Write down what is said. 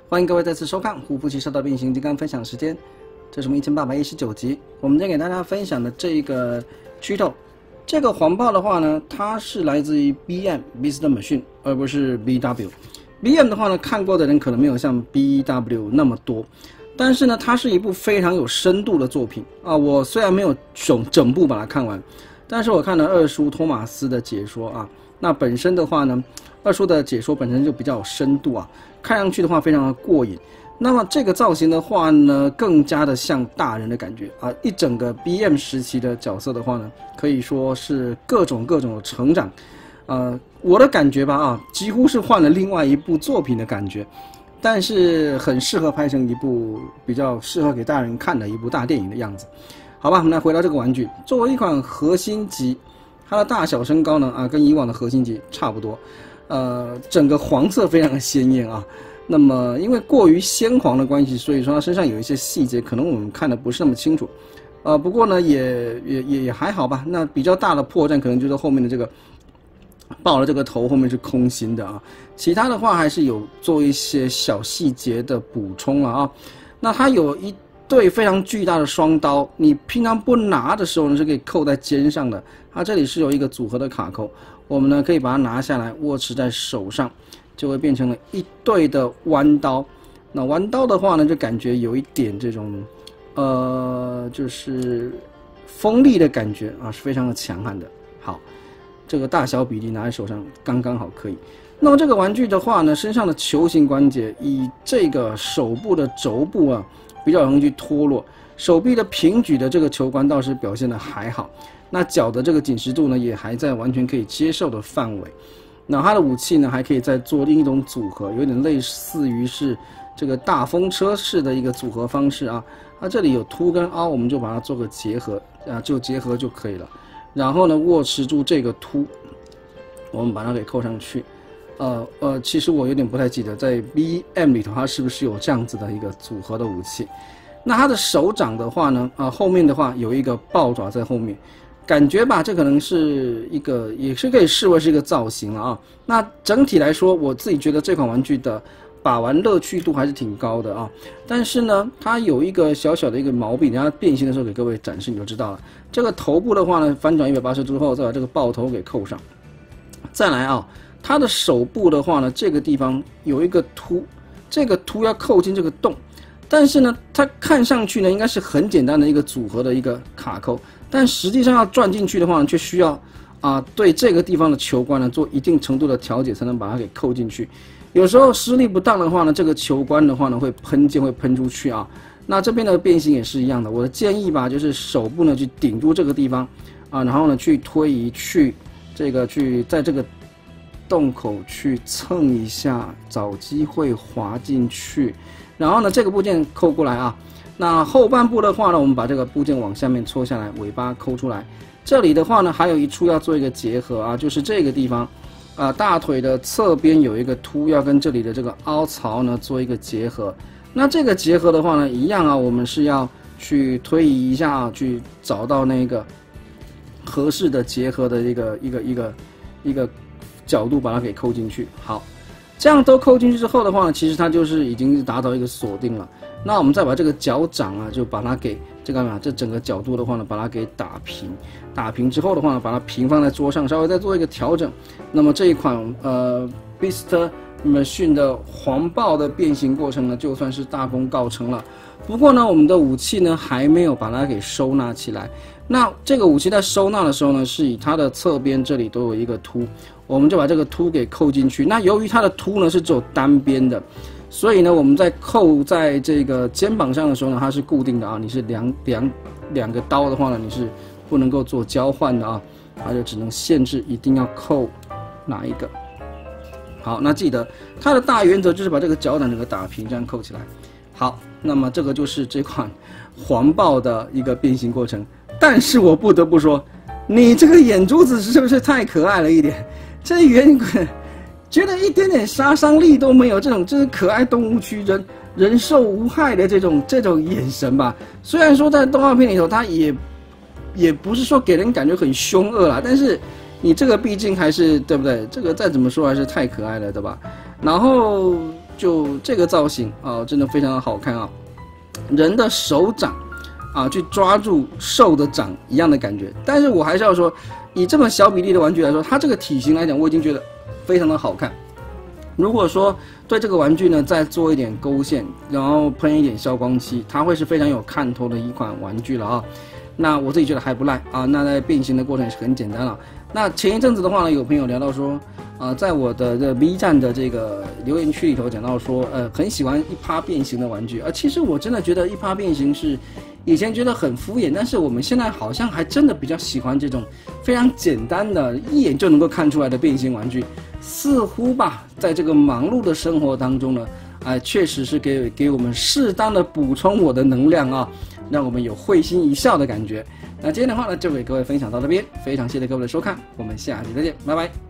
欢迎各位再次收看《胡夫骑射道变形金刚》分享时间，这是我们1819集。我们今天给大家分享的这个巨头，这个黄豹的话呢，它是来自于 BM Beast Machine， 而不是 BW。BM 的话呢，看过的人可能没有像 BW 那么多，但是呢，它是一部非常有深度的作品啊。我虽然没有整部把它看完，但是我看了二叔托马斯的解说啊。那本身的话呢，二叔的解说本身就比较有深度啊，看上去的话非常的过瘾。那么这个造型的话呢，更加的像大人的感觉啊。一整个 BM 时期的角色的话呢，可以说是各种的成长。我的感觉吧啊，几乎是换了另外一部作品的感觉，但是很适合拍成一部比较适合给大人看的一部大电影的样子。好吧，我们来回到这个玩具，作为一款核心级。它的大小身高呢跟以往的核心级差不多，整个黄色非常的鲜艳啊。那么因为过于鲜黄的关系，所以说它身上有一些细节可能我们看的不是那么清楚，不过呢也还好吧。那比较大的破绽可能就是后面的这个爆了这个头后面是空心的啊，其他的话还是有做一些小细节的补充了啊。那它有一对非常巨大的双刀，你平常不拿的时候呢是可以扣在肩上的。它这里是有一个组合的卡扣，我们呢可以把它拿下来握持在手上，就会变成了一对的弯刀。那弯刀的话呢，就感觉有一点这种就是锋利的感觉啊，是非常的强悍的。好，这个大小比例拿在手上刚刚好可以。那么这个玩具的话呢，身上的球形关节以这个手部的轴部啊比较容易去脱落，手臂的平举的这个球关倒是表现的还好。那脚的这个紧实度呢，也还在完全可以接受的范围。那它的武器呢，还可以再做另一种组合，有点类似于是这个大风车式的一个组合方式啊。它这里有凸跟凹，我们就把它做个结合啊，就结合就可以了。然后呢，握持住这个凸，我们把它给扣上去。其实我有点不太记得，在 BM 里头它是不是有这样子的一个组合的武器。那它的手掌的话呢，后面的话有一个豹爪在后面。感觉吧，这可能是一个，也是可以视为是一个造型了啊。那整体来说，我自己觉得这款玩具的把玩乐趣度还是挺高的啊。但是呢，它有一个小小的一个毛病，等下变形的时候给各位展示你就知道了。这个头部的话呢，翻转180度之后，再把这个豹头给扣上。再来啊，它的手部的话呢，这个地方有一个凸，这个凸要扣进这个洞。但是呢，它看上去呢，应该是很简单的一个组合的一个卡扣。但实际上要转进去的话呢，却需要对这个地方的球关呢做一定程度的调节，才能把它给扣进去。有时候施力不当的话呢，这个球关的话呢会喷溅，会喷出去啊。那这边的变形也是一样的。我的建议吧，就是手部呢去顶住这个地方然后呢去推移，去在这个洞口去蹭一下，找机会滑进去。然后呢，这个部件扣过来啊。那后半部的话呢，我们把这个部件往下面戳下来，尾巴抠出来。这里的话呢，还有一处要做一个结合啊，就是这个地方，大腿的侧边有一个凸，要跟这里的这个凹槽呢做一个结合。那这个结合的话呢，一样啊，我们是要去推移一下啊，去找到那个合适的结合的一个角度，把它给扣进去。好，这样都扣进去之后的话呢，其实它就是已经达到一个锁定了。那我们再把这个脚掌就把它给这整个角度的话呢，把它给打平。打平之后的话呢，把它平放在桌上，稍微再做一个调整。那么这一款Beast Machine 的黄豹的变形过程呢，就算是大功告成了。不过呢，我们的武器呢还没有把它给收纳起来。那这个武器在收纳的时候呢，是以它的侧边这里都有一个凸，我们就把这个凸给扣进去。那由于它的凸呢是只有单边的。所以呢，我们在扣在这个肩膀上的时候呢，它是固定的啊。你是两个刀的话呢，你是不能够做交换的啊，它就只能限制一定要扣哪一个。好，那记得它的大原则就是把这个脚掌整个打平，这样扣起来。好，那么这个就是这款黄豹的一个变形过程。但是我不得不说，你这个眼珠子是不是太可爱了一点？这圆滚。觉得一点点杀伤力都没有，这种就是可爱动物区人兽无害的这种眼神吧。虽然说在动画片里头，它也不是说给人感觉很凶恶啦，但是你这个毕竟还是对不对？这个再怎么说还是太可爱了，对吧？然后就这个造型啊，真的非常的好看啊，人的手掌啊去抓住兽的掌一样的感觉。但是我还是要说，以这么小比例的玩具来说，它这个体型来讲，我已经觉得非常的好看。如果说对这个玩具呢再做一点勾线，然后喷一点消光漆，它会是非常有看头的一款玩具了啊。那我自己觉得还不赖啊。那在变形的过程也是很简单了。那前一阵子的话呢，有朋友聊到说，在我的这 B 站的这个留言区里头讲到说，很喜欢一趴变形的玩具。其实我真的觉得一趴变形是以前觉得很敷衍，但是我们现在好像还真的比较喜欢这种非常简单的、一眼就能够看出来的变形玩具。似乎吧，在这个忙碌的生活当中呢，确实是给我们适当的补充我的能量啊，让我们有会心一笑的感觉。那今天的话呢，就给各位分享到这边，非常谢谢各位的收看，我们下期再见，拜拜。